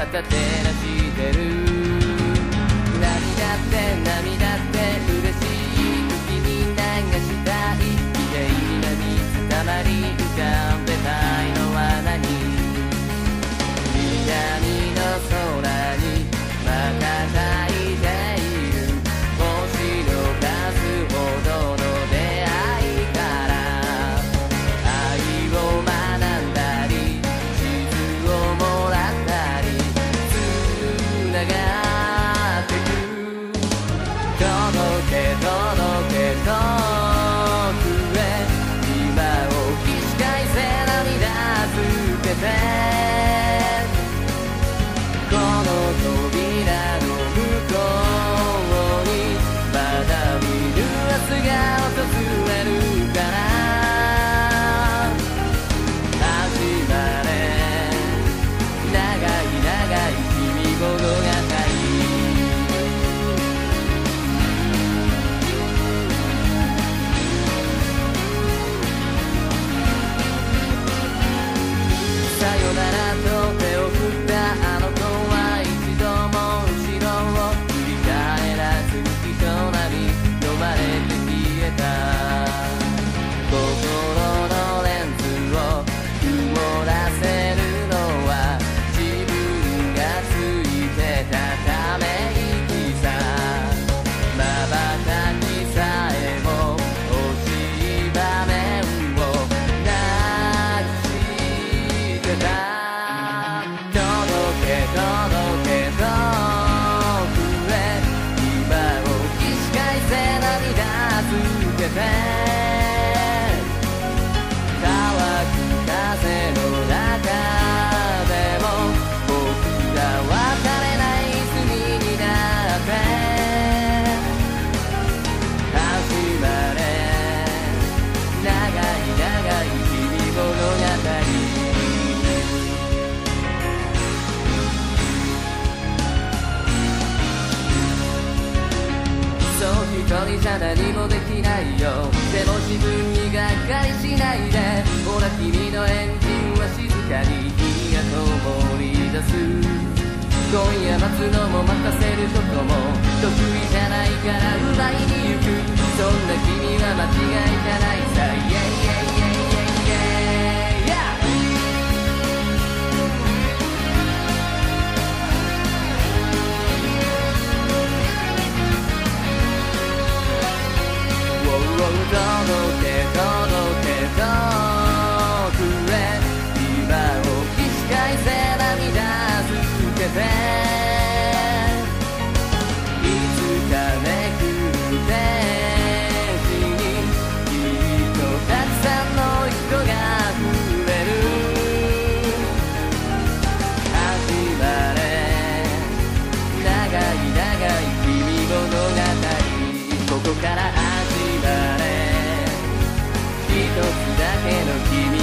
て照らしてる。涙って涙って嬉しい時に流したい綺麗な水たまり浮かべたいのは何？南の空に瞬いている星の数ほどの出会いから愛を学んだり地図をもらったりつながってく。届け届け遠くへ今を起死回生涙つけてこの扉の向こうにまだ見ぬ明日が訪れるから始まれ長い長い君物語。さよならと手を振ったあの子は一度も後ろを振り返らず人波飲まれて消えた。心のレンズを曇らせるのは自分がついてたため息さ。瞬きさえも惜しい場面をなくしてた。届け届け遠くへ今を起死回生涙つけて乾く風の中でも僕ら別れない罪になって始まれ長い長い君物語。そう一人じゃ何もできないよ。でも自分にがっかりしないで。ほら君のエンジンは静かに火が灯り出す。今夜待つのも待たせることも得意じゃないから奪いに行く。そんな君は間違いじゃないさ。イエイイエイイエイイエイイエイ、yeah!届け届け遠くへ今を起死回生涙つけていつかめくるページにきっとたくさんの人が触れる。始まれ長い長い君物語。ここから始まれ一つだけの君